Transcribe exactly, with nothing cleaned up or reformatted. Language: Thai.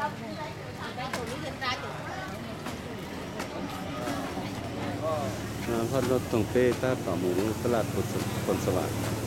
น้ำพอดรถตรงเป้ตาป่าหมูตลาดผลสวัสดิ์